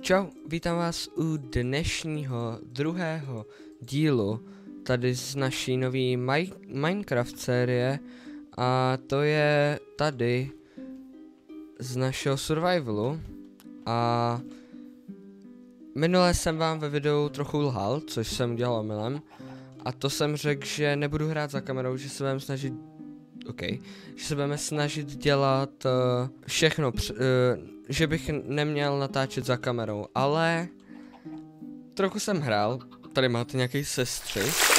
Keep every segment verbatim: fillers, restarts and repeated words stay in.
Čau, vítám vás u dnešního druhého dílu tady z naší nový Minecraft série a to je tady z našeho survivalu. A minule jsem vám ve videu trochu lhal, což jsem dělal omylem, a to jsem řekl, že nebudu hrát za kamerou, že se budeme snažit OK, že se budeme snažit dělat uh, všechno, uh, že bych neměl natáčet za kamerou, ale trochu jsem hrál. Tady máte nějaký sestřih.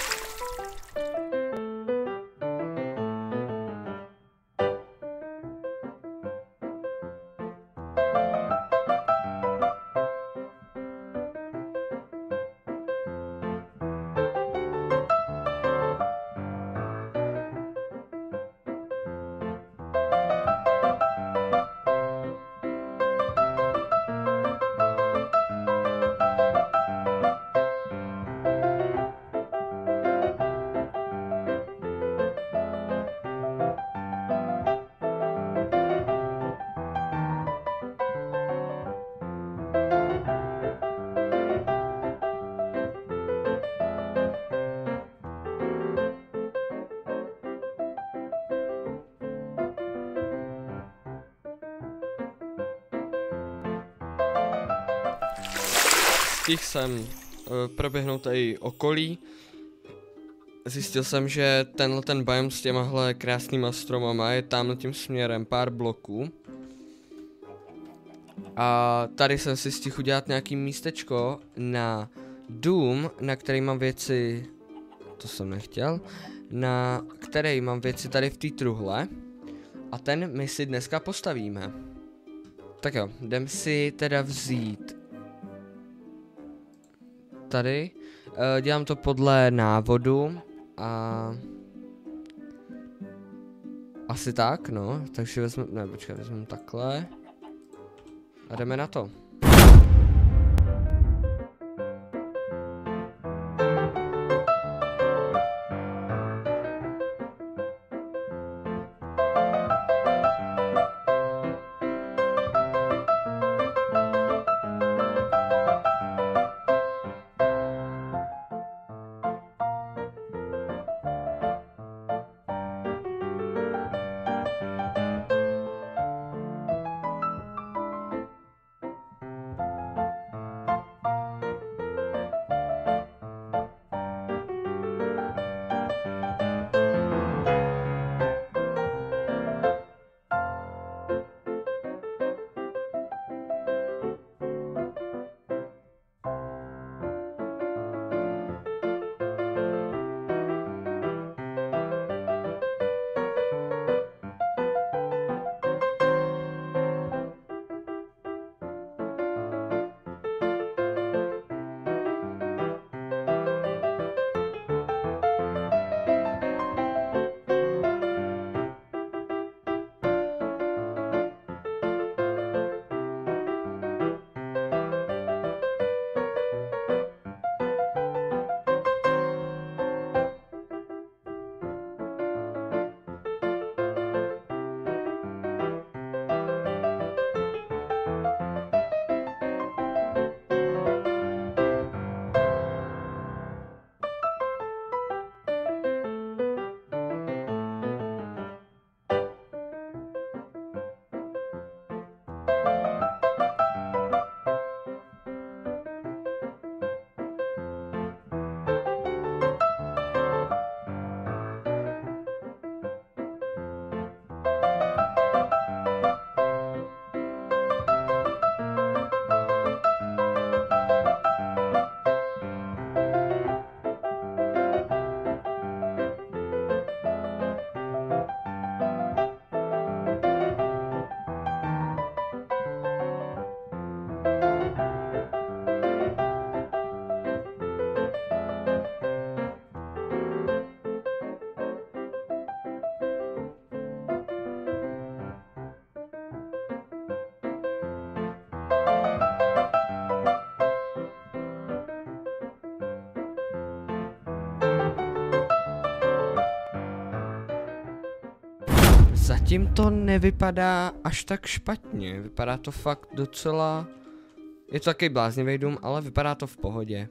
Stihl jsem uh, proběhnout tady okolí. Zjistil jsem, že tenhle ten biom s těmahle krásnýma stromama je tamhle tím směrem pár bloků. A tady jsem si stihl udělat nějaký místečko na dům, na který mám věci, to jsem nechtěl, na který mám věci tady v té truhle. A ten my si dneska postavíme. Tak jo, jdem si teda vzít tady, uh, dělám to podle návodu a asi tak, no, takže vezmu, ne, počkej, vezmu takhle a jdeme na to. Zatím to nevypadá až tak špatně, vypadá to fakt docela Je to takový bláznivý dům, ale vypadá to v pohodě.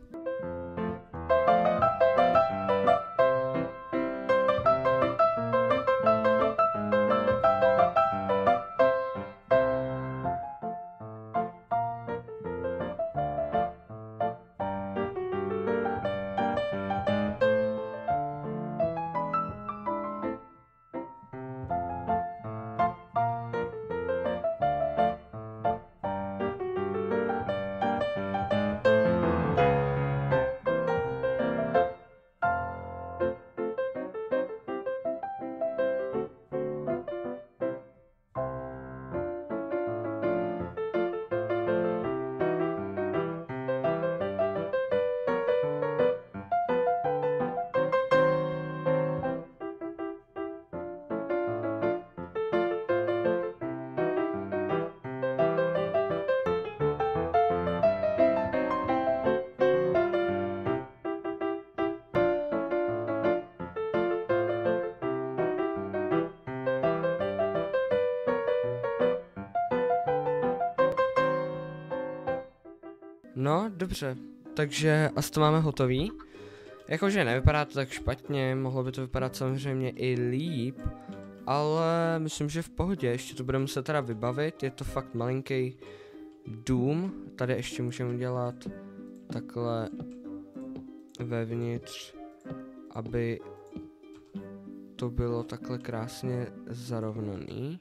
No, dobře, takže asi to máme hotový. Jakože nevypadá to tak špatně, mohlo by to vypadat samozřejmě i líp, ale myslím, že v pohodě, ještě to budeme muset teda vybavit, je to fakt malinký dům, tady ještě můžeme udělat takhle vevnitř, aby to bylo takhle krásně zarovnaný.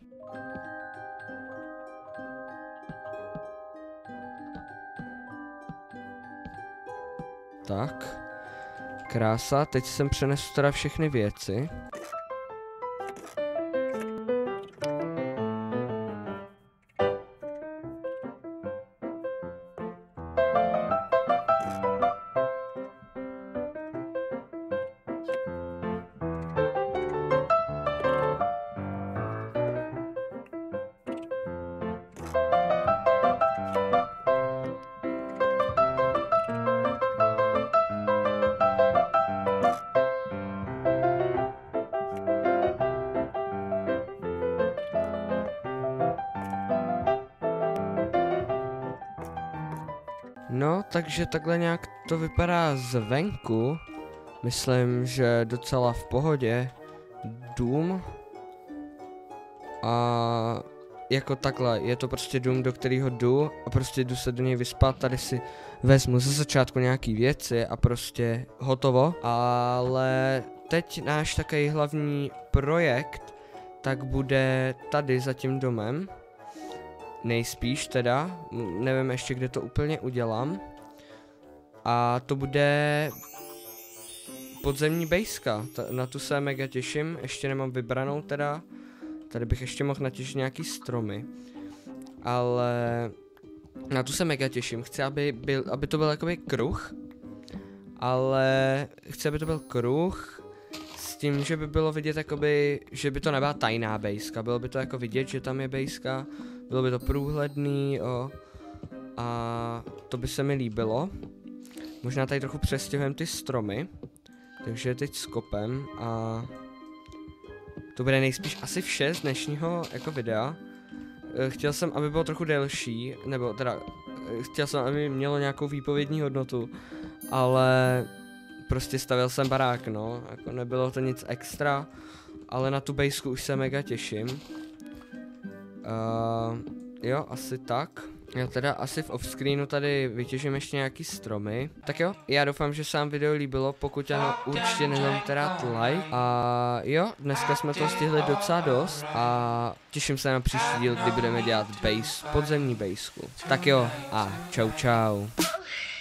Tak, krása, teď jsem přenesu teda všechny věci. No, takže takhle nějak to vypadá zvenku. Myslím, že docela v pohodě. Dům. A jako takhle, je to prostě dům, do kterého jdu a prostě jdu se do něj vyspat, tady si vezmu ze začátku nějaký věci a prostě hotovo. Ale teď náš takový hlavní projekt tak bude tady za tím domem. Nejspíš teda, nevím ještě, kde to úplně udělám. A to bude podzemní bejska, na tu se mega těším, ještě nemám vybranou teda. Tady bych ještě mohl natěžit nějaký stromy. Ale na tu se mega těším, chci, aby, byl, aby to byl jakoby kruh. Ale chci, aby to byl kruh s tím, že by bylo vidět jakoby, že by to nebyla tajná bejska, bylo by to jako vidět, že tam je bejska. Bylo by to průhledný, o, a to by se mi líbilo. Možná tady trochu přestěhujeme ty stromy, takže teď skopem a to bude nejspíš asi vše z dnešního jako videa. Chtěl jsem, aby bylo trochu delší, nebo teda chtěl jsem, aby mělo nějakou výpovědní hodnotu, ale prostě stavil jsem barák, no, jako nebylo to nic extra, ale na tu bejsku už se mega těším. Uh, jo, asi tak. Já teda asi v offscreenu tady vytěžím ještě nějaký stromy. Tak jo, já doufám, že se vám video líbilo, pokud ano, určitě nezapomeňte dát like. A jo, dneska jsme to stihli docela dost a těším se na příští díl, kdy budeme dělat base, podzemní bejsku. Tak jo, a čau čau.